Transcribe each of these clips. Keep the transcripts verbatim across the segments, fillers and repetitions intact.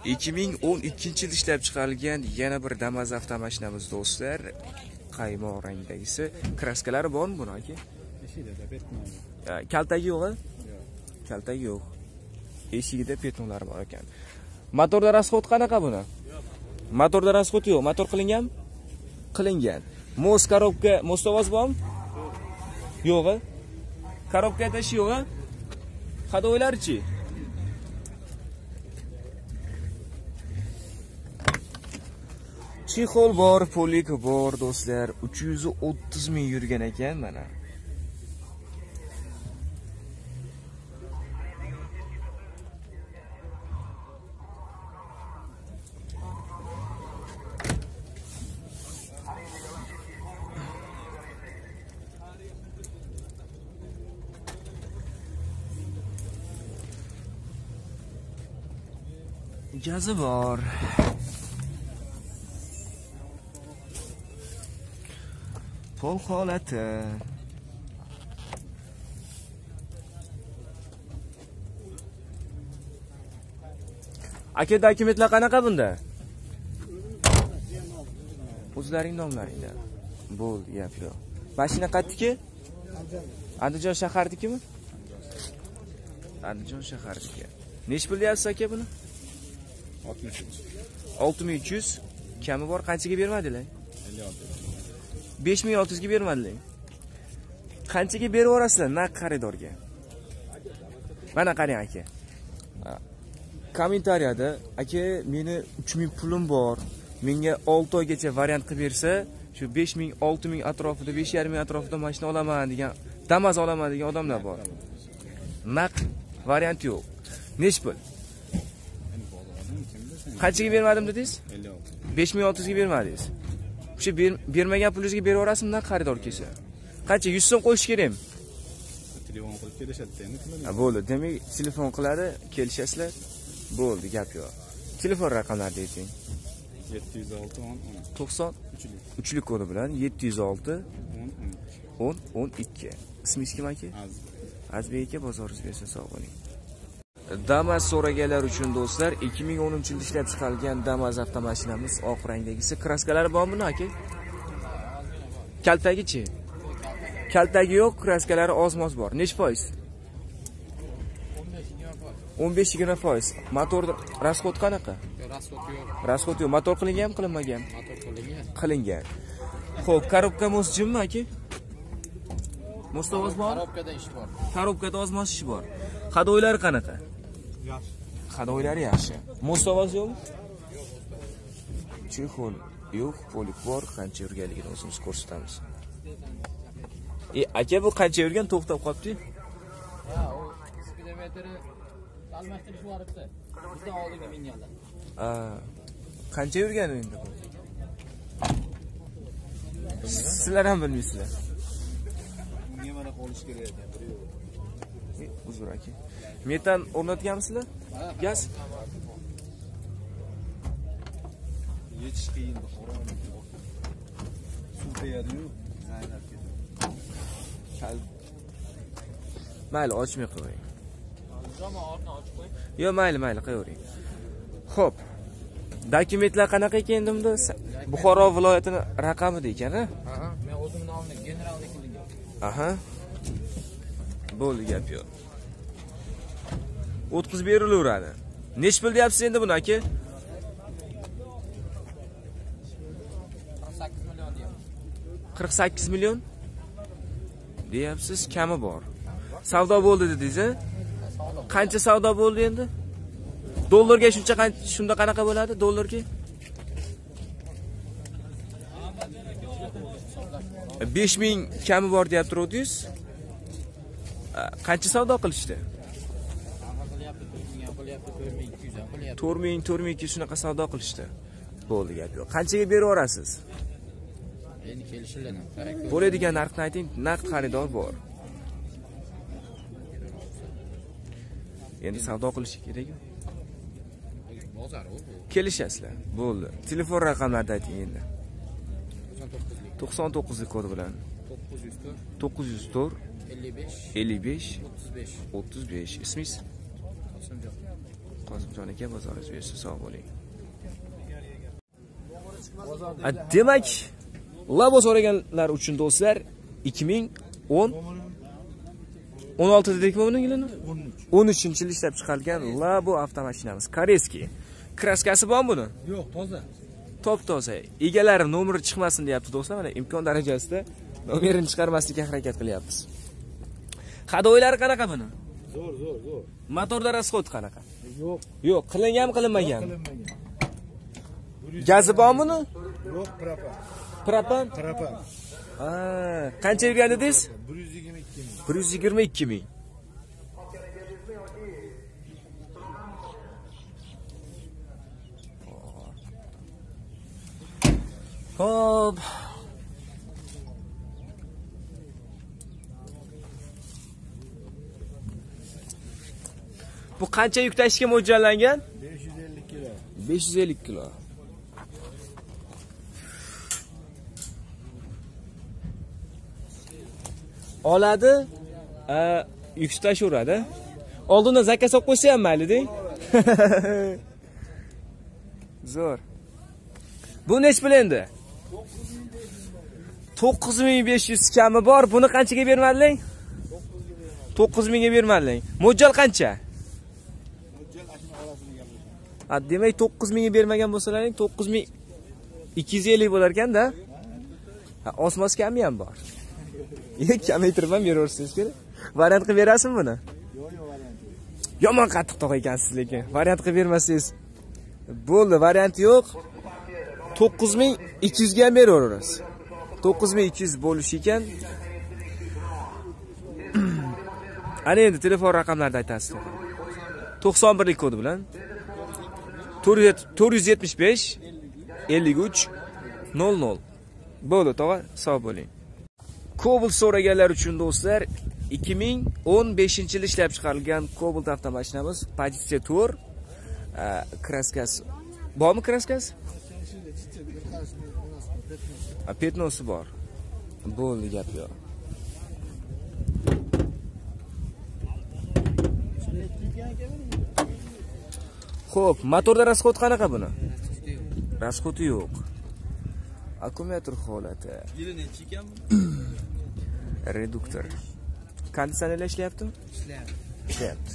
ikki ming o'n ikkinchi yil ishlab chiqarilgan yana bir Damas avtomashinamiz do'stlar. Qaymoq rangdagisi. Kraskalari bormi buni aka? Kaltagi yo'q-a? Yo'q. Kaltagi yo'q. Eshigida betonlari bor ekan. Motorda rasxod qanaqa buni? Yo'q. Motorda rasxod yo'q. Motor qilinganmi? Qilingan. Mos korobka, mostovoz bormi? Yo'q. Yo'q-a? Korobkada ish yo'q-a? Hadoylarchi? Chexol bor, polik bor do'stlar. uch yuz o'ttiz ming yurgan ekan mana. Gazi bor. Pol holati. Aka dokumentlar qanaqa bunda? O'zlaring nomlaringdan. Bo'ldi, gap yo'q. Mashina qayerdiki? Andijon shahardikimi? Andijon shahardiki. Nech pul deyapsiz aka buni? olti ming uch yuz. Kami bor, qanchaga bermadinglar? besh ming olti yuz ga bermadilar. Qanchaga berib yorasizlar naq xaridorga? Mana qarang aka. Kommentariyada aka meni uch ming pulim bor, menga olti oygacha variant qilib bersa, shu besh ming olti ming atrofida, besh yarim ming atrofida mashina olaman degan, Damas olaman degan odamlar bor. Naq variant yo'q. Nech pul? Qanchaga bermadim dedingiz? besh ming olti yuz ga bermadingiz. O'sha bermagan pulingizga berib yorasizmi naq xaridor kelsa? Qancha yuz so'm qo'yish kerakmi? Telefon qilib kelishadi endi. Ha, bo'ldi. Demak, telefon qiladi, kelishasizlar. Bo'ldi, gap yo'q. Telefon raqamlarini ayting. yetti yuz olti o'n o'n to'qson uchlik kodi bilan yetti yuz olti o'n o'n ikki. Ismingiz kim aka? Azbek. Azbek aka, bozoringiz bersin, sog' bo'ling. Damas so'raganlar uchun do'stlar, ikki ming o'ninchi yilda ishlab chiqarilgan Damas avtomashinamiz oq rangdagisi. Kraskalari bormi buni aka? Kaltagichi? Kaltagi yo'q, kraskalari oz-moz bor. Nech foiz? o'n besh yigirma foiz. Motor rasxod qanaqa? Rasxod yo'q. Rasxod yo'q. Motor qilinganmi, qilinmagan? Motor qilingan. Qilingan. Xo'p, korobka mos jimmi aka? Mostovoz bor? Korobkada ish bor. Korobkada oz-moz ish bor. Hadoylari qanaqa? Yaxshi. Hadoylari yaxshi. Mostovoz yo'qmi? Chexol yo'q, polik bor, qancha yurganligini o'zimiz ko'rsatamiz. E, aka bu qancha yurgan to'xtab qolibdi? Ha, u speedometri almashtirish boribdi. Bizdan oldinga minganlar. A, qancha yurgan endi bu? Sizlar ham bilmaysizlar. Unga mana qolish kerak ekan. Uzr aka. Metan o'rnatganmisizlar? Gaz? Yechish qiyin, xo'roq. Suv tegadi-yu, zaynab ketadi. Mayli, ochmay qo'ying. Joma ortni ochib qo'ying. Yo'q, mayli, mayli, qo'yavering. Xo'p. Dokumentlar qanaqa ekan endi bunda? Buxoro viloyatining raqamida ekan-a? Ha, men o'zim nomimni generalni qilingan. Aha. Bo'ldi, gap yo'q. O'tkazib berilaveradi. Nech pul deyapsiz endi buni aka? qirq sakkiz million deyapsiz. qirq sakkiz million deyapsiz, kami bor. Savdo bo'ldi dedingiz-a? Qancha savdo bo'ldi endi? Dollarga shuncha qancha, shunda qanaqa bo'ladi dollarga? besh ming kami bor deyap turuvdingiz. Qancha savdo qilishdi? to'rt ming, to'rt ming ikki yuz shunaqa savdo qilishdi. Bo'ldi, gap yo'q. Qanchaga berib yorasiz? Endi kelishiladi. Bo'ladigan narxni ayting, naqd xaridor bor. Endi savdo qilish kerak-ku. Bozor u. Kelishasizlar. Bo'ldi. Telefon raqamlarini ayting endi. to'qson to'qqizlik kod bilan to'qqiz yuz to'rt ellik besh o'ttiz besh. Ismingiz? Qosimjon aka, bozoringiz bersin, sog' bo'ling. Demak, Labo so'raganlar uchun do'stlar, ikki ming o'n o'n olti dedikmi buning yilini? o'n uchinchi yil ishlab chiqarilgan Labo avtomashinamiz. Koreyskiy. Kraskasi bormi buni? Yo'q, toza. Top-toza. Egalari nomeri chiqmasin deyapti do'stlar. Mana imkon darajasida nomerini chiqarmaslikka harakat qilyapmiz. Hadoylari qanaqa buni? Zo'r, zo'r, zo'r. Motorda rasxod qanaqa? Yo'q, Yo'q, qilinganmi, qilinmagan? qilinmagan. Gazi bormi buni? Yo'q, propan. Propan? Propan. Ha, qancha bergan dedingiz? bir yuz yigirma ikki ming. bir yuz yigirma ikki ming. Hop. Bu qancha yuk tashishga mo'ljallangan? besh yuz ellik kilo. besh yuz ellik kilo. Oladi, yuk tashaveradi. Oldindan zakaz olib qo'ysa ham mayli-deng. Zo'r. Bu nech pul endi? to'qqiz ming besh yuz kami bor. Buni qanchaga bermading? to'qqiz mingga bermading. Mo'ljal qancha? Mo'ljal ashuna orasida gaplashamiz. Ha, demak to'qqiz mingga bermagan bo'lsalaring to'qqiz ming ikki yuz ellik bo'lar ekan-da. Ha, osmos kami ham bor. Yo'q, kamaytirib ham beraversangiz kerak. Variant qilib berasizmi buni? Yo'q, yo'q, variant yo'q. Yomon qattiq tog' ekansiz lekin. Variant qilib bermasangiz bo'ldi, variant yo'q. to'qqiz ming ikki yuz ga ham beraveramiz. to'qqiz ming ikki yuz bo'lish ekan. Ana endi telefon raqamlarini aytasiz. to'qson birlik kodi bilan to'rt yuz yetmish besh ellik uch nol nol. Bo'ldi, tog'a, sog' bo'ling. Cobalt so'raganlar uchun do'stlar, ikki ming o'n beshinchi yil ishlab chiqarilgan Cobalt avtomashinamiz, pozitsiya to'rt, kraskasi. Bormi kraskasi? A petnosi bor. Bo'ldi, gap yo'q. Xo'p, motorda rasxod qanaqa buni? Rasxodi yo'q. Akkumulyator holati. Yili necha ekan bu? Reduktor. Konditsionerlar ishlayaptimi? Ishlayapti. Ishlayapti.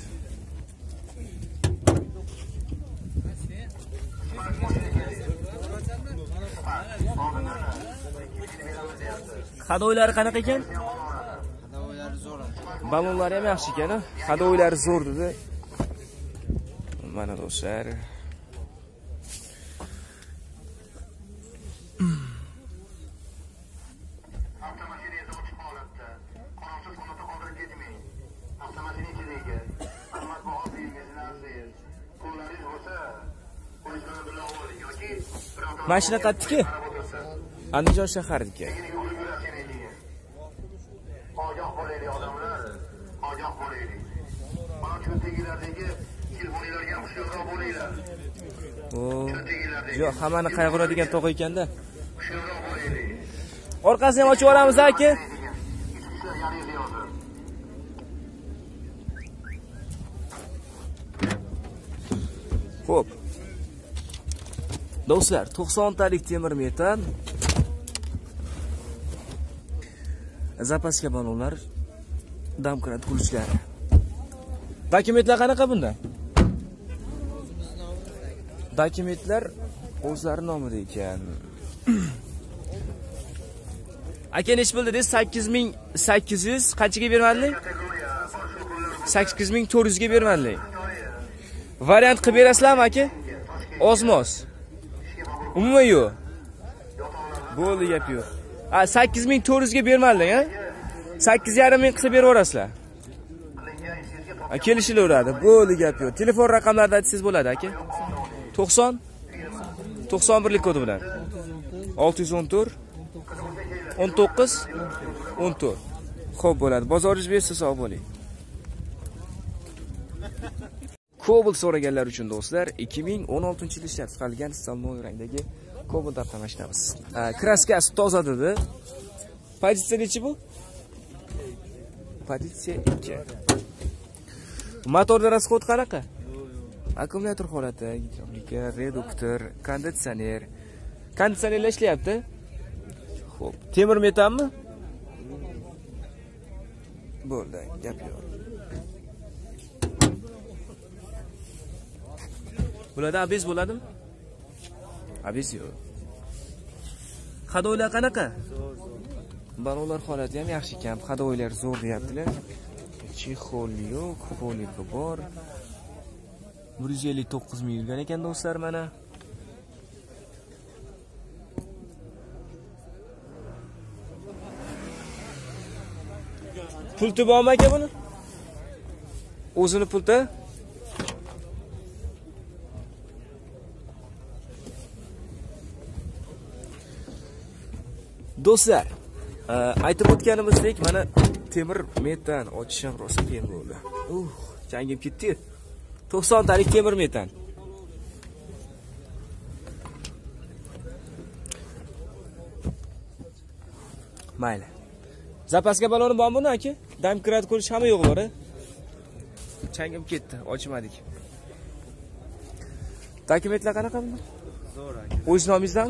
Hadoylari qanaqa ekan? Hadoylari zo'r. Balonlari ham yaxshi ekan, ha? Hadoylari zo'r dedi. Mana do'stlar. Mashina qayerdiki? Andijon shahardiki. Ogoh bo'laylik odamlar, ogoh bo'laylik. Mana cho'ntagilardagi telefonlarga ham hushyorroq bo'linglar. O, yo'q, hammani qayg'uradigan tog' ekanda. Hushyorroq bo'laylik. Orqasini ham ochib olamiz aka. Xo'p. Do'stlar, to'qson talik temir metan. Zapaska balonlar, damkrat kulishlari. Dokumentlar qanaqa bunda? Dokumentlar o'zlari nomida ekan. Aka nech pul dedingiz? sakkiz ming sakkiz yuz qanchaga bermading? sakkiz ming to'rt yuz ga bermading. Variant qilib berasizlarmi aka? Ozmos. Umuman yo'q. Bo'ldi, gap yo'q. Ha, sakkiz ming to'rt yuz ga bermading, ha? sakkiz yarim ming qilib beraverasizlar. Ha, kelishilaveradi. Bo'ldi, gap yo'q. Telefon raqamlarini aytsangiz bo'ladi, aka. to'qson to'qson birlik kodi bilan olti yuz o'n to'rt o'n to'qqiz o'n to'rt. Xo'p, bo'ladi. Bozoringiz bersa sog' bo'ling. Cobalt so'raganlar uchun do'stlar, ikki ming o'n oltinchi yil ishlab chiqarilgan salmon rangdagi Cobalt avtomashinamiz. Kraskasi toza dedi. Pozitsiya nechi bu? Pozitsiya ikki. Motorda rasxod qanaqa? Akkumulyator holati, gidrovlika, reduktor, konditsioner. Konditsionerlar ishlayapti. Xo'p, temir metanmi? Bo'ldi, gap yo'q. Bularda abez bo'ladimi? Abez yo'q. Hadoylar qanaqa? Zo'r, zo'r. Balolar holati ham yaxshi ekan. Hadoylar zo'r deyaptilar. Chexol yo'q, polika bor. bir yuz ellik to'qqiz ming yurgan ekan do'stlar mana. Pulti bormi aka buni? O'zini pulti? Do'stlar, aytib o'tganimizdek, mana temir metan ochish ham rosa qiyin bo'ldi. Uh, jangim ketdi. to'qson talik temir metan. Mayli. Zapaska baloni bormi buni aka? Damkrat ko'rish ham yo'q bor-a. Changim ketdi, ochmadik. Dokumentlar qanaqa bunda? Zo'r aka. O'z nomingizdan?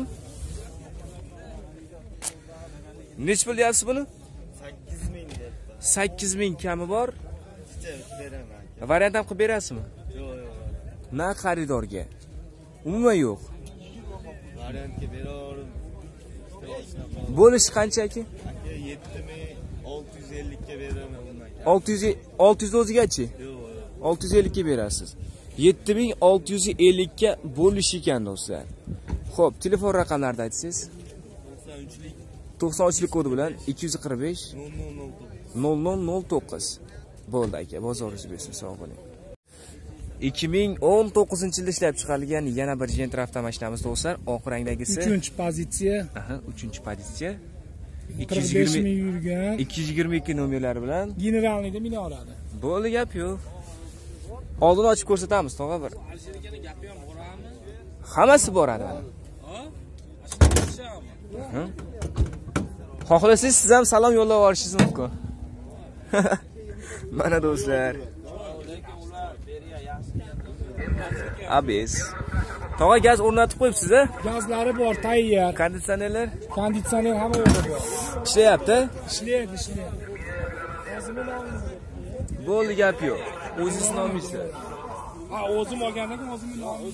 Nech pul deyapsiz buni? sakkiz ming deyapti. sakkiz ming kami bor. Beraman aka. Variant ham qilib berasizmi? Yo'q, yo'q. Na xaridorga. Umuman yo'q. Variantga beraverim. Bo'lish qancha aka? Aka yetti ming olti yuz ellik ga beraman undan. olti yuz olti yuz o'zigachi? Yo'q, yo'q. olti yuz ellik ga berasiz. yetti ming olti yuz ellik ga bo'lish ekan do'stlar. Xo'p, telefon raqamlarini aytsangiz? to'qson uchlik to'qson uchlik kodi bilan ikki yuz qirq besh nol nol nol to'qqiz. nol nol nol to'qqiz. Bo'ldi aka, bozoringiz bersin, sog' bo'ling. ikki ming o'n to'qqizinchi yilda ishlab chiqarilgan yana bir Gentra avtomashinamiz do'stlar, oq rangdagisi. uchinchi pozitsiya. Aha, uchinchi pozitsiya. qirq besh ming yurgan. ikki yuz yigirma ikki nomerlari bilan. Generalniyda mina oladi. Bo'ldi, gap yo'q. Oldin ochib ko'rsatamiz, tog'a bir. Hammasi boradi mana. Ha? Xohlasangiz siz ham salom yo'llab olishingiz mumkin. Mana do'stlar. Abes. Tog'a gaz o'rnatib qo'yibsiz-a? Gazlari bor, tayyor. Konditsionerlar Konditsioner hamma yo'qda bor. ishlayapti. Ishlaydi, ishlaydi. O'zimni nomim. Bo'ldi, gap yo'q. O'zingiz nomingizda. Ha, o'zim olgandan keyin o'zimni nomim.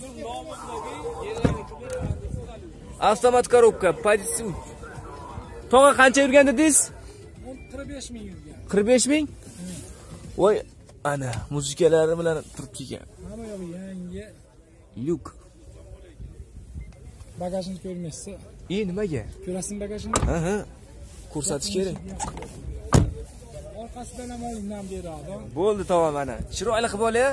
Avtomat korobka, pozitsiya. Tog'a qancha yurgan dedingiz? qirq besh ming yurgan. qirq besh ming? Voy, ana, muzikalari bilan turibdi ekan. Hamma yo'q yangi. Lyuk. Bagajni ko'rmaysiz. E, nimaga? Ko'rasizmi bagajni? Ha, ha. Ko'rsatish kerak. Orqasidan ham olindan beradi. Bo'ldi, tog'a mana. Chiroyli qilib ol-ya.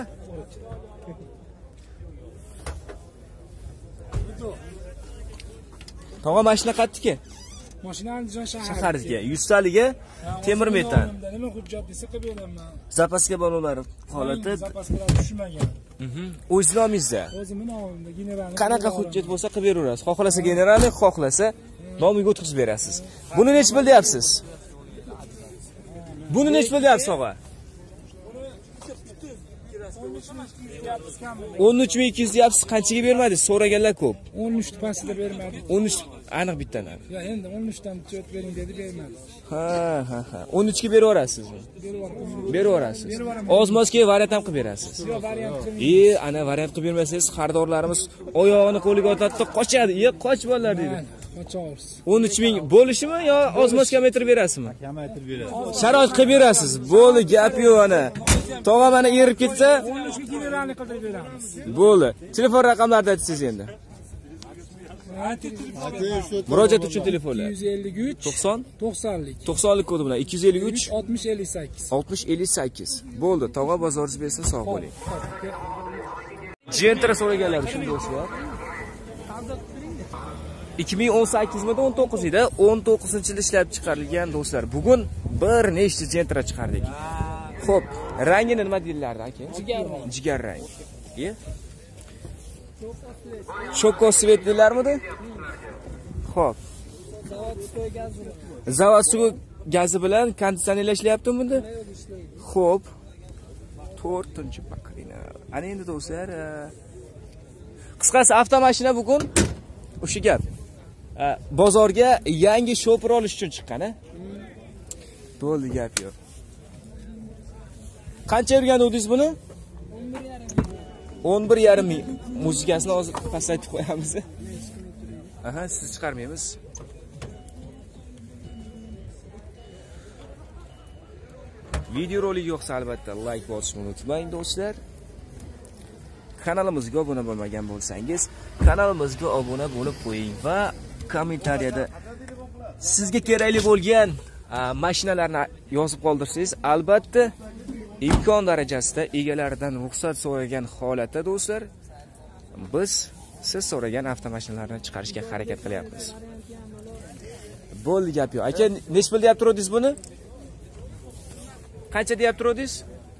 Tog'a mashina qayerdiki? Mashina Andijon shahar. Shaharga, yuz taliga temir metan. Nima hujjat desa qilib beraman. Zapaska balonlari holati. Zapaskalar tushmagan. Mhm. O'z nomingizda. O'zimni nomimda generalni. Qanaqa hujjat bo'lsa qilib beraverasiz. Xohlasa generalni, xohlasa nomiga o'tkazib berasiz. Buni nech pul deyapsiz? Buni nech pul deyapsiz, tog'a? o'n uch ming ikki yuz deyapsiz, qanchaga bermadingiz? So'raganlar ko'p. o'n uch pasida bermadi. o'n uch aniq bittadan. Ya endi o'n uch dan cho't bering dedi, bermadi. Ha, ha, ha. o'n uch ga beraverasizmi? Beraverasiz. Ozmozga variant ham qilib berasiz. Yo, variant qilmayman. E, ana variant qilib bermasangiz, xaridorlarimiz oyog'ini qo'liga otadi, qochadi. E, qoch bolalar deydi. Qochamiz. o'n uch ming bo'lishimi yo ozmoz kilometr berasizmi? Kamaytirib beradi. Sharoit qilib berasiz. Bo'ldi, gap yo'q ana. Tog'a mana erib ketsa, o'n uch ga generalni qildirib beramiz. bo'ldi. Telefon raqamlarini aytsangiz endi. Murojaat uchun telefonlar. ikki yuz ellik uch to'qson to'qsonlik to'qsonlik kodi bilan ikki yuz ellik uch oltmish ellik sakkiz. oltmish ellik sakkiz. Bo'ldi, tog'a bozoringiz bersin, sog' bo'ling. Gentra so'raganlar uchun do'stlar. ikki ming o'n sakkizmida o'n to'qqiz ida o'n to'qqizinchi yilda ishlab chiqarilgan do'stlar. Bugun bir nechta Gentra chiqardik. Xo'p, rangini nima deyiladi aka? Jigar rang. Jigar rang. E? Shoko svet deylarmidi? Xo'p. Zavod suv gazi bilan konditsionerlar ishlayaptimi bunda? Xo'p. to'rtinchi paklina. Ana endi do'stlar, qisqasi avtomashina bugun o'sha gap. Bozorga yangi shopir olish uchun chiqqan-a? Bo'ldi, gap yo'q. Qancha yurgandingiz buni? o'n bir yarim ming. Muzikasini hozir pasaytib qo'yamiz. Aha, siz chiqarmaymiz. Video rolik yoqsa albatta like bosishni unutmang do'stlar. Kanalimizga obuna bo'lmagan bo'lsangiz, kanalimizga obuna bo'lib qo'ying va kommentariyada sizga kerakli bo'lgan mashinalarni yozib qoldirsangiz, albatta imkon darajasida egalaridan ruxsat so'ragan holatda do'stlar, biz siz so'ragan avtomashinalarni chiqarishga harakat qilyapmiz. Bo'ldi, gap yo'q. Aka, nech pul deb turdingiz buni? Qancha deb turdingiz?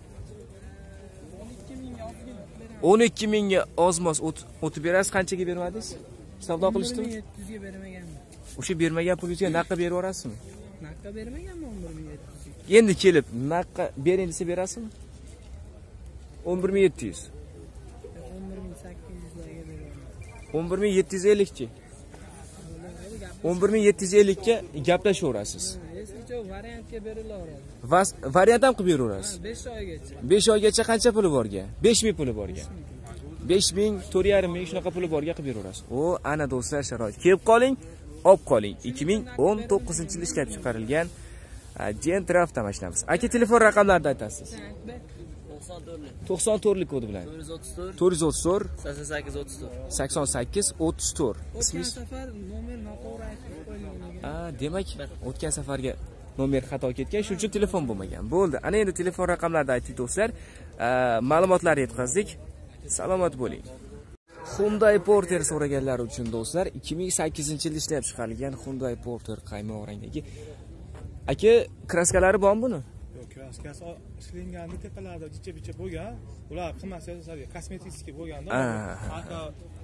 o'n ikki mingga ozmos o'tib berasiz, qanchaga bermadingiz? Savdo qilishdimi? yetti yuzga bermaganman. O'sha bermagan pulingizga naqqa berib yuborasizmi? Naqqa bermaganman o'n bir ming yetti yuz. Endi kelib naqqa bering desa berasizmi? o'n bir ming yetti yuz. o'n bir ming sakkiz yuzlarga beraman. o'n bir ming yetti yuz ellik chi. o'n bir ming yetti yuz ellik ga gaplashaverasiz. Eskicha variantga berilaveradi. Va variant ham qilib beraverasiz. besh oygacha. besh oygacha qancha puli borga? besh ming puli borga. besh ming, to'rt yarim ming shunaqa puli borga qilib beraverasiz. O, ana do'stlar, sharoit. Kelib qoling, olib qoling. ikki ming o'n to'qqizinchi yil ishlab chiqarilgan Gentra avtomashinamiz. Aka, telefon raqamlarini aytasiz. to'qson to'rtlik kodi bilan. to'rt yuz o'ttiz to'rt sakson sakkiz o'ttiz to'rt. sakson sakkiz o'ttiz to'rt. O'tgan safar nomer noto'g'ri aytib qo'yganman. A, demak, o'tgan safarga nomer xato ketgan, shuning uchun telefon bo'lmagan. Bo'ldi. Ana endi telefon raqamlarini aytdik do'stlar. Ma'lumotlarni yetkazdik. Salomat bo'ling. Hyundai Porter so'raganlar uchun do'stlar, ikki ming sakkizinchi yilda ishlab chiqarilgan Hyundai Porter qaymoq rangdagi. Aka, kraskalari bormi buni? Yo'q, kraskasi ishlanganida tepalarida jicha-bicha bo'lgan. Ular qimmat siyosatga kosmetik bo'lganda, aka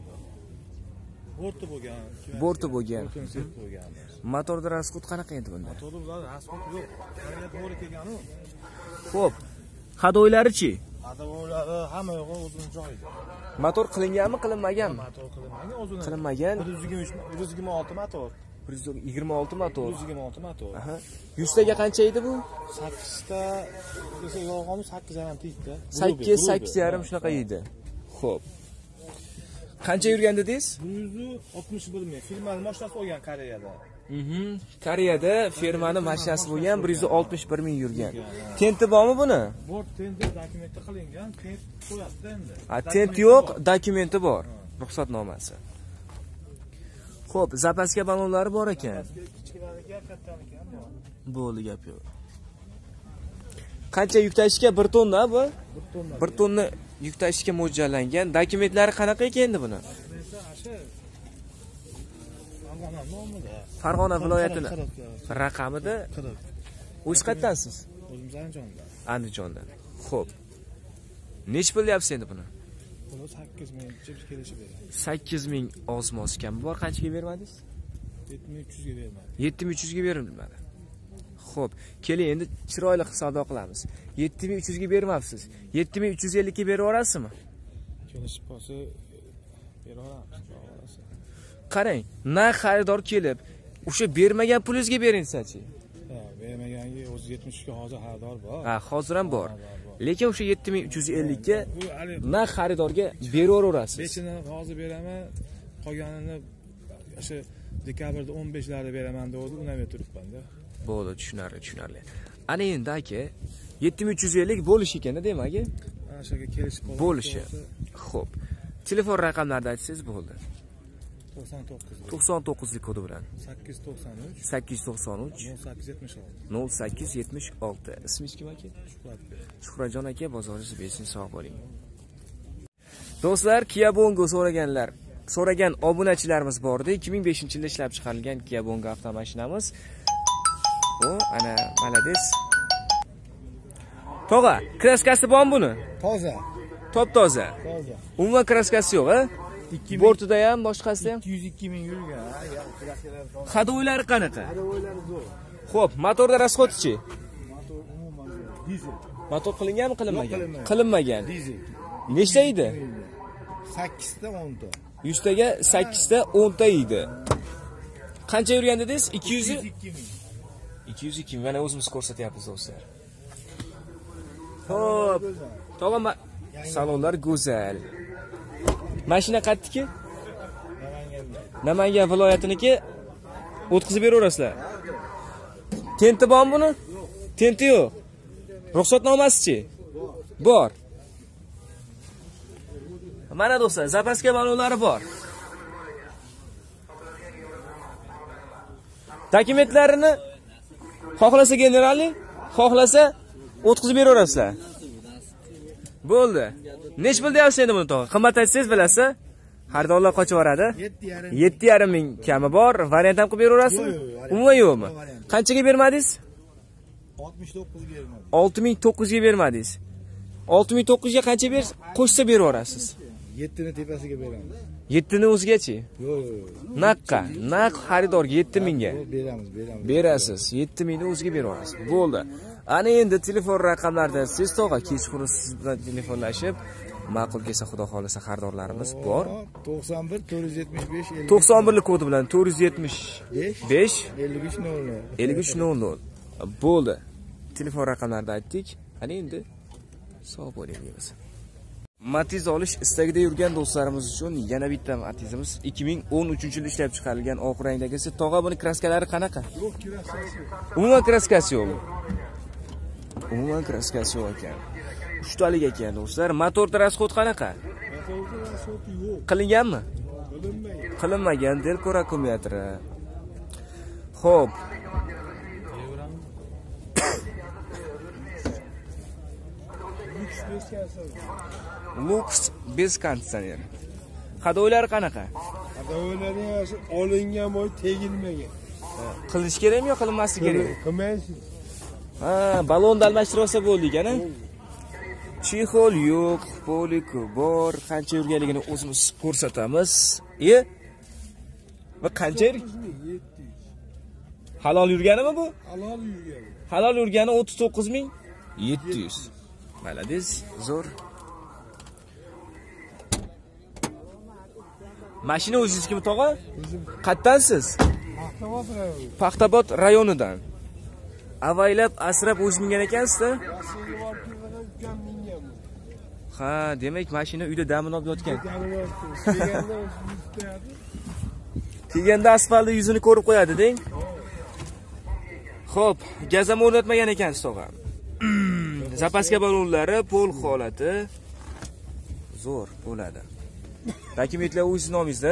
borti bo'lgan. Borti bo'lgan. Borti bo'lgan. Motorda rasxut qanaqa endi bunda? Motorda rasxut yo'q. Qanday to'g'ri kelgan-u? Xo'p. Hadoylari-chi? Hadoylari hamma yo'g'i o'zining joyida. Motor qilinganmi, qilinmaganmi? Motor qilinmagan, o'zini. Qilinmagan. bir yuz yigirma olti motor. bir yuz yigirma olti motor. bir yuz yigirma olti motor. Aha. yuz taga qancha edi bu? sakkiz ta desa yolg'oni sakkiz yarim tegdi. sakkiz, sakkiz yarim shunaqa edi. Xo'p. Qancha yurgan dedingiz? bir yuz oltmish bir ming. Firmani mashinasi bo'lgan Koreyada. Mhm. Koreyada firmani mashinasi bo'lgan, bir yuz oltmish bir ming yurgan. Tenti bormi buni? Bor, tenti dokumenti qilingan, tent qo'yapti endi. Ha, tent yo'q, dokumenti bor. Ruxsatnomasi. Xo'p, zapaska ballonlari bor ekan. Kichkinaligi, kattaligi ham bor. Bo'ldi, gap yo'q. Qancha yuk tashishga? bir tonna bu? bir tonna. bir tonna yuk tashishga mo'ljallangan. Dokumentlari qanaqa ekan endi buni? Farg'ona nomida. Farg'ona viloyatini raqamida. qirq. O'z qayerdansiz? O'zimiz Andijondan. Andijondan. Xo'p. Nech pul deyapsiz endi buni? Buni sakkiz ming deb kelishib beradi. sakkiz ming ozmos kam bor, qanchaga bermadingiz? yetti ming uch yuz ga bermadi. yetti ming uch yuz ga berilmadi. Xo'p, keling endi chiroyli savdo qilamiz. yetti ming uch yuz ga bermabsiz. yetti ming uch yuz ellik ga berib olasizmi? Kelishib qolsa beraveramiz. Qarang, na xaridor kelib, o'sha bermagan pulingizga bering desachi. Ha, bermaganga o'zi yetmish ga hozir xaridor bor. Ha, hozir ham bor. Lekin o'sha yetti ming uch yuz ellik ga na xaridorga beraverasiz. Beshini hozir beraman, qolganini o'sha dekabrda o'n beshlarida beraman degdi, unamay turibman-da. Bo'ldi, tushunarli, tushunarli. Ana endi aka, yetti ming uch yuz ellik bo'lish ekanda, demak. Ana shuga kelishib qoldi. Bo'lishi. Xo'p. Telefon raqamlarini aytsangiz bo'ldi. to'qson to'qqiz. to'qson to'qqizlik kodi bilan. sakkiz yuz to'qson uch. sakkiz yuz to'qson uch. nol sakkiz yetmish olti. nol sakkiz yetmish olti. Ismingiz kim aka? Shuhratbek. Shuhratjon aka, bozoringiz bersin, sog' bo'ling. Do'stlar, Kia Bongo so'raganlar, so'ragan obunachilarimiz bor edi. ikki ming beshinchi yilda ishlab chiqarilgan Kia Bongo avtomashinamiz. O, ana, malades. Tog'a, kraskasi bormi buni? Toza. Top toza. Toza. Umuman kraskasi yo'q, ha? Bortida ham, boshqasida ham. ikki yuz ikki ming yurgan. Ha, ya, kraskalar toza. Hadoylari qanaqa? Hadoylari zo'r. Xo'p, motorda rasxotchi. Motor umuman dizel. Motor qilinganmi, qilinmagan? Yo'q, Qilinmagan. Dizel. Nechta edi? sakkiz ta o'n ta. yuz taga sakkiz ta o'n ta edi. Qancha yurgan dedingiz? ikki yuz ikki ming. ikki yuz ikki ming. Mana o'zimiz ko'rsatyapmiz do'stlar. Xo'p. Tog'am salonlar go'zal. Mashina qaytdiki? Namangan viloyatiniki o'tkazib beraverasizlar. Tenti bormi buni? Tenti yo'q. Ruxsatnomasi-chi? Bor. Mana do'stlar, zapaska balonlari bor. Dokumentlarini xohlasa generalni, xohlasa o'tkazib beraverasizlar. Bo'ldi. Nech pul deyapsiz endi buni tog'a? Qimmat aytsangiz bilasiz. Xaridorlar qochib yuboradi. yetti yarim ming kami bor. Variant ham qilib beraverasizmi? Umuman yo'qmi? Qanchaga bermadingiz? oltmish to'qqiz ga bermadim. olti ming to'qqiz ga bermadingiz. olti ming to'qqiz ga qancha ber? Qo'shsa beraverasiz. yetti ni tepasiga beramiz. yetti ni o'zigachi? Yo'q, yo'q. Naqqa, naq xaridorga yetti ming ga. Beramiz, beramiz. Berasiz. yetti ming ni o'ziga beraverasiz. Bo'ldi. Ana endi telefon raqamlarida siz tog'a kechqurun siz bilan telefonlashib, ma'qul kelsa xudo xolisa xaridorlarimiz bor. to'qson bir to'rt yuz yetmish besh to'qson bir lik kodi bilan to'rt yuz yetmish besh ellik uch nol nol. ellik uch nol nol. Bo'ldi. Telefon raqamlarini aytdik. Ana endi sog' bo'ling deymiz. Matiz olish istagida yurgan do'stlarimiz uchun yana bitta Matizimiz ikki ming o'n uchinchi yilda ishlab chiqarilgan oq rangdagisi. Tog'a buni kraskalari qanaqa? Yo'q, kraskasi yo'q. Umuman kraskasi yo'qmi? Umuman kraskasi yo'q ekan. Uchtalik ekan do'stlar. Motorda rasxod qanaqa? Motorda rasxod yo'q. Qilinganmi? Qilinmagan. Qilinmagan Delco akkumulyatori. Xo'p. Lux bez konditsioner. Hadoylari qanaqa? Hadoylari olingan boy tegilmagan. Qilish kerakmi yo qilinmasligi kerak? Qilmaysiz. Ha, balonni almashtirib olsa bo'ldi ekan-a. Chexol yo'q, polik bor, qancha yurganligini o'zimiz ko'rsatamiz. E? Va qancha? Halol yurganimi bu? Halol yurgan. Halol yurgani o'ttiz to'qqiz ming yetti yuz. Malades, zo'r. Mashina o'zingizniki tog'a? Qayerdansiz? Paxtabod rayoni. Paxtabod rayonidan. Avaylab asrab o'z mingan ekansiz-da? Ha, demak mashina uyda damini olib yotgan. Kelganda asfaltda yuzini ko'rib qo'yadi, deng. Xo'p, gaz ham o'rnatmagan ekansiz tog'a. Zapaska balonlari pol holati zo'r bo'ladi. Dokumentlar o'zingiz nomingizda?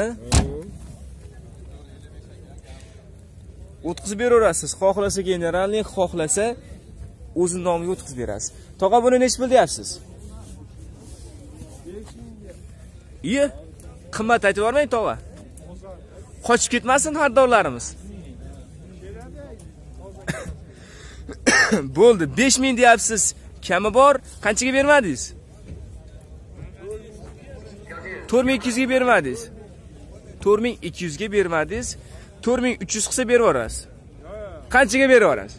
O'tkazib beraverasiz. Xohlasa generalni, xohlasa o'zining nomiga o'tkazib berasiz. Tog'a buni nech pul deyapsiz? Iye, qimmat aytib yormang tog'a. Qochib ketmasin xaridorlarimiz. Bo'ldi, besh ming deyapsiz. Kami bor, qanchaga bermadingiz? to'rt ming ikki yuz ga bermadingiz. to'rt ming ikki yuz ga bermadingiz. to'rt ming uch yuz qilsa berib yuborasiz. Qanchaga berib yuborasiz?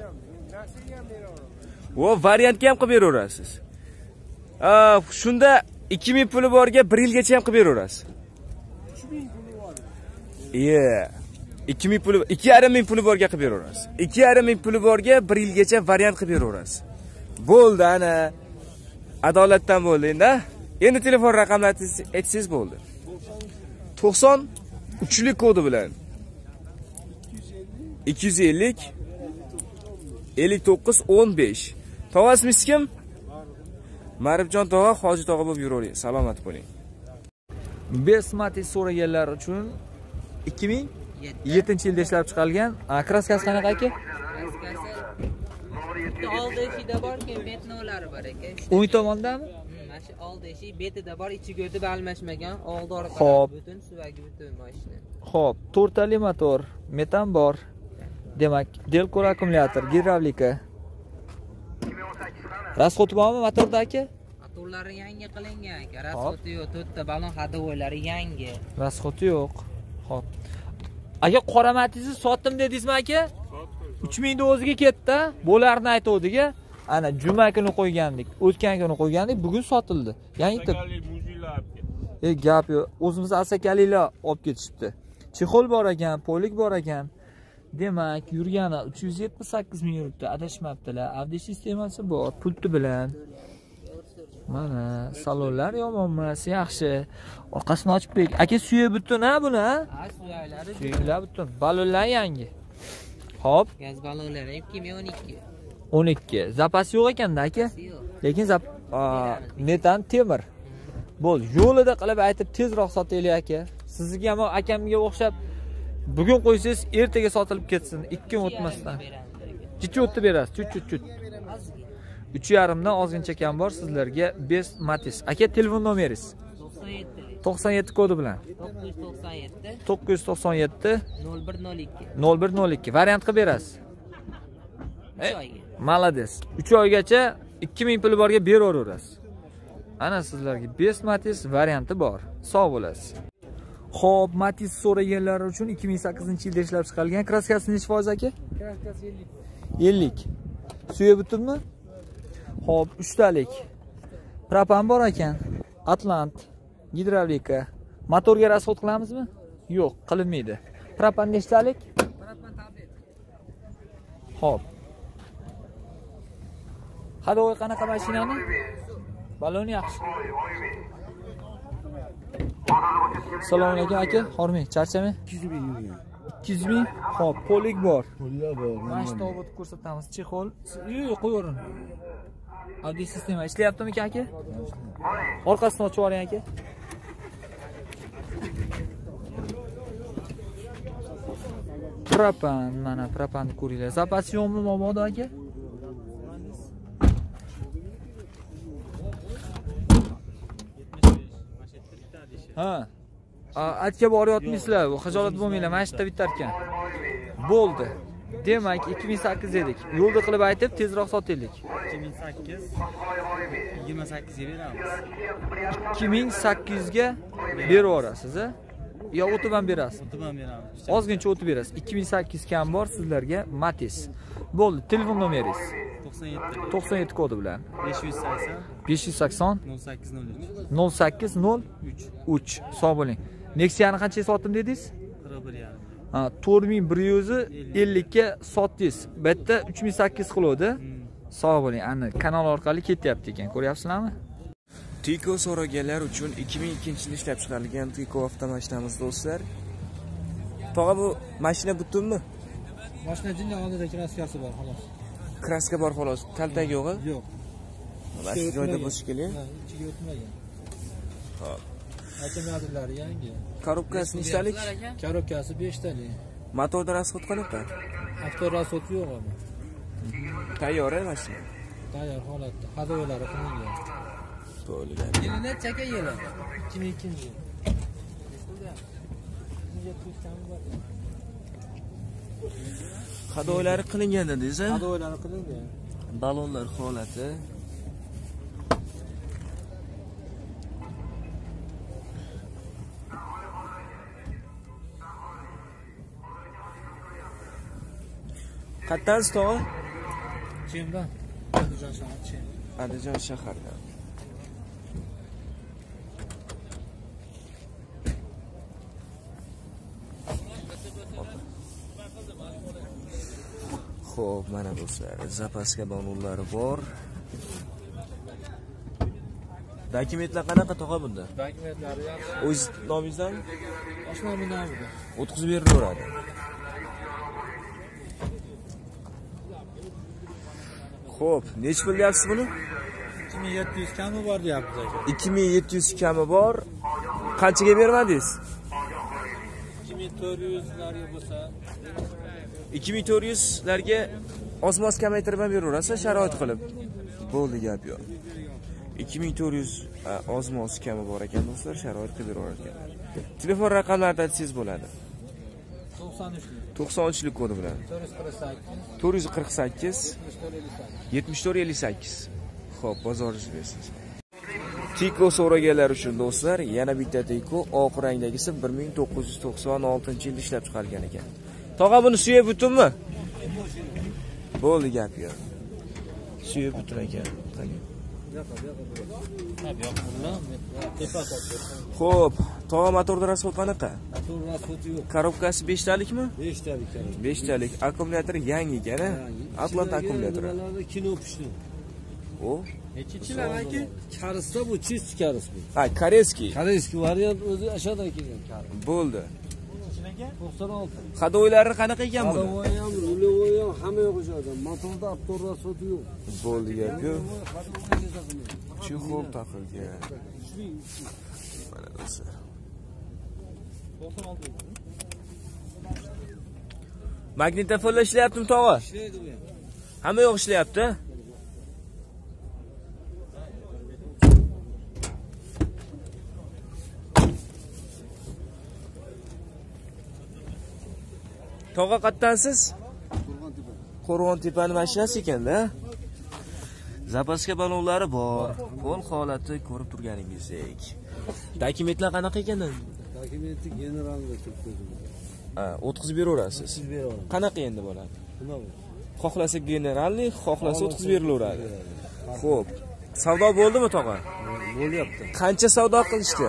Vo, variantga ham qilib beraverasiz. A, shunda ikki ming puli borga bir yilgacha ham qilib beraverasiz. uch ming puli bor. Iye. ikki ming puli, ikki yarim ming puli borga qilib beraverasiz. ikki yarim ming puli borga bir yilgacha variant qilib beraverasiz. Bo'ldi, ana. Adolatdan bo'ldi endi. Endi telefon raqamlaringizni aytsangiz bo'ldi. to'qson uch lik kodi bilan ikki yuz ellik ellik to'qqiz o'n besh. Tog'asiz kim? Maribjon tog'a, Hoji tog'a bo'lib yuravering. Salomat bo'ling. Besmati so'raganlar uchun ikki ming yettinchi yilda ishlab chiqarilgan. Kraskasi qanaqa aka? Kraskasi oldi eshikda bor, keyin betnolari bor ekan. O'ng tomondami? Mana shu oldi eshik betida bor, ichiga o'tib almashmagan, oldi orqa butun, suvagi butun mashina. Xo'p, to'rtali motor, metan bor. Demak, Delco akkumulyator, gidravlika. Rasxoti bormi motorda aka? Motorlari yangi qilingan aka. Rasxoti yo'q, to'rtta balon hadovoylari yangi. Rasxoti yo'q. Xo'p. Aka, qora matizni sotdim dedingizmi aka? uch ming da o'ziga ketdi. Bo'larni aytuvdik-a. ana juma kuni qo'ygandik, o'tgan kuni qo'ygandik, bugun sotildi. Yangi tip. E gap yo'q. O'zimiz asakaliklar olib ketishibdi. Chexol bor ekan, polik bor ekan. Demak, yurgani uch yuz yetmish sakkiz ming yuribdi, adashmabdilar. Avdi sistemasi bor, pulti bilan. Mana salonlar yomon emas, yaxshi. Orqasini ochib qo'ying. Aka suyi butun ha buni, ha? Ha, suyaklari Suyaklar butun. Balonlar yangi. Xo'p, gaz ballonlari ikki ming o'n ikki. o'n ikki. Zapas yo'q ekanda aka. Lekin zap metan temir. Bo'l, yo'lida qilib aytib tezroq sotaylik aka. Sizga ham akamga o'xshab bugun qo'ysangiz ertaga sotilib ketsin, ikki kun o'tmasdan. Chichi o'tib berasiz, chut-chut-chut. uch yarim dan ozgincha kam bor sizlarga Best Matiz. Aka telefon nomeringiz? to'qson yetti. to'qson yetti kodi bilan. to'qqiz yuz to'qson yetti. to'qqiz yuz to'qson yetti nol bir nol ikki. nol bir nol ikki variant qilib berasiz. uch oyga. Malades. uch oygacha ikki ming puli borga beraverasiz. Ana sizlarga Best Matiz varianti bor. Sog' bo'lasiz. Xo'p, Matiz so'raganlar uchun ikki ming sakkizinchi yilda ishlab chiqarilgan. Kraskasi necha foiz aka? Kraskasi ellik. ellik. Suyi butunmi? Xo'p, uchtalik. Propan bor ekan. Atlant, gidravlika. Motorga rasxod qilamizmi? Yo'q, qilinmaydi. Propan nechtalik? Propan tablet. Xo'p. Hadovoy qanaqa mashinani? Balon yaxshi. Assalomu alaykum aka, hormang, charchami? ikki yuz ming yurgan. ikki yuz ming. Xo'p, polik bor. Pullar bor. Mana shu tobut ko'rsatamiz. Chexol. Yo'q, qo'yaverin. Avdi sistema ishlayaptimi aka? Orqasini ochib yuboring aka. Propan, mana propanni ko'ringlar. Zapas yo'qmi, momodo aka? Ha. Atga boryapmizlar, xijolat bo'lmanglar, mana shu yerda bitar ekan. Bo'ldi. Demak, ikki ming sakkiz edik. Yo'lda qilib aytib, tezroq sotaylik. ikki ming sakkiz yigirma sakkizga beramiz. ikki ming sakkiz ga beraverasiz, a? Yo, o'tib ham berasiz. O'tib ham beramiz. Ozgincha o'tib berasiz. ikki ming sakkiz kam bor sizlarga Matiz. Bo'ldi, telefon nomeringiz? to'qson yetti to'qson yetti kodi bilan. besh yuz sakson besh yuz sakson nol sakkiz nol uch nol sakkiz nol uch. Sog' bo'ling. Nexia'ni qanchaga sotdim dedingiz? qirq bir yarim. Ha, to'rt ming bir yuz ellik ga sotdingiz. Bu yerda uch ming sakkiz qiluvdi. Sog' bo'ling. Ana kanal orqali ketyapti ekan. Ko'ryapsizlarmi? Tiko so'raganlar uchun ikki ming ikkinchi yilda ishlab chiqarilgan Tiko avtomashinamiz do'stlar. Tog'a bu mashina butunmi? Mashina jinni oldida kraskasi bor, xolos. Kraska bor xolos. Kaltak yo'q-a? Yo'q. Mana shu joyda bo'lishi kerak. Ha, ichiga o'tmagan. Xo'p. Avtomobillar yangi. Korobkasi nechtalik? Korobkasi besh talik. Motorda rasxod qanaqa? Avtorasot yo'q ama. Tayyor mashina. Tayyor holatda. Hadovalari qilingan. Bo'lgan. Yilini chaka yili. ikki ming ikkinchi yil. Hadovalari qilingan dedingiz, a? Hadovalari qilingan. Balonlar holati. Qayerdansiz tog'a? Chemdan. Andijon shahar Chem. Andijon shahardan. Xo'p, mana do'stlar, zapaska balonlari bor. Dokumentlar qanaqa tog'a bunda? Dokumentlari yaxshi. O'z nomingizdan Oshnomi nomida. o'tkazib berilaveradi. Xo'p, nech pul deyapsiz buni? ikki ming yetti yuz kami bor deyapmiz aka. ikki ming yetti yuz kami bor. Qanchaga bermadingiz? ikki ming to'rt yuz larga bo'lsa, ikki ming to'rt yuz larga ozmoz kamaytirib ham beraverasiz, sharoit qilib. Bo'ldi gap yo'q. ikki ming to'rt yuz ozmoz kami bor ekan do'stlar, sharoit qilib beraverar ekan. Telefon raqamlarini aytsangiz bo'ladi. to'qson uch to'qson uchlik kodi bilan. to'rt yuz qirq sakkiz to'rt yuz qirq sakkiz yetmish to'rt ellik sakkiz. Xo'p, bozoringiz bersin. Tiko so'raganlar uchun do'stlar, yana bitta Tiko oq rangdagisi bir ming to'qqiz yuz to'qson oltinchi yilda ishlab chiqarilgan ekan. Tog'a buni suyi butunmi? Bo'ldi gap yo'q. Suyi butun ekan. Xo'p, tog'a motorda rasxod qanaqa? Motor rasxoti yo'q. Korobkasi besh talikmi? besh talik. besh talik. Akkumulyator yangi ekan-a? Atlant akkumulyatori. Kino pishdi. O, Nechichilar aka? Karisda bu chist karis bu. ha, koreyskiy. Koreyskiy variant o'zi aşağıdan kelgan karis. Bo'ldi. to'qson olti. Hadoylari qanaqa ekan buni? Hadovoy ham, rulovoy ham hamma yo'q o'shada. Motorda motor rasxoti yo'q. Bo'ldi gap-ku. Chexol taqilgan. Mana o'zi. Magnitofonlar ishlayaptimi tog'a? Ishlaydi bu ham. Hamma yo'q ishlayapti. Tog'a qayerdansiz? Qo'rg'on tepani mashinasi ekanda. Zapaska balonlari bor. Qo'l holati ko'rib turganingizdek. Dokumentlar qanaqa ekan? Dokumenti generalda turibdi. Ha, o'tkazib beraverasiz. Siz beraman. Qanaqa endi bo'ladi? Nima bu? Xohlasa generalniy, xohlasa o'tkazib berilaveradi. Xo'p. Savdo bo'ldimi tog'a? Bo'lyapti. Qancha savdo qilishdi?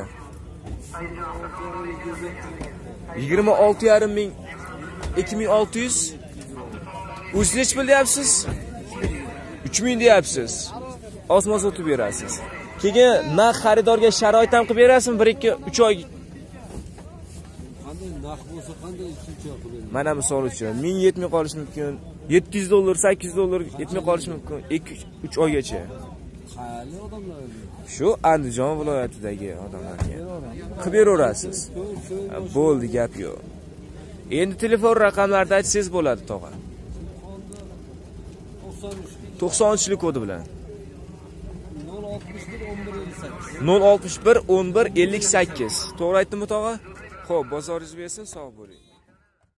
yigirma olti yarim ming, ikki ming olti yuz. O'zingiz nech pul deyapsiz? uch ming deyapsiz. Osmon sotib berasiz. Keyin naq xaridorga sharoit ham qilib berasizmi? bir ikki uch oy. Qanday narx bo'lsa, qanday ishchi qiladi? Mana misol uchun ming yetmay qolish mumkin. yetti yuz dollar, sakkiz yuz dollar yetmay qolish mumkin. ikki uch oygacha. Qayerli odamlar? Shu Andijon viloyatidagi odamlarga qilib beraverasiz. Bo'ldi, gap yo'q. Endi telefon raqamlarini aytsangiz bo'ladi, tog'a. to'qson uchlik kodi bilan. nol oltmish bir o'n bir ellik sakkiz. To'g'ri aytdimmi, tog'a? Xo'p, bozoringiz bersin, sog' bo'ling.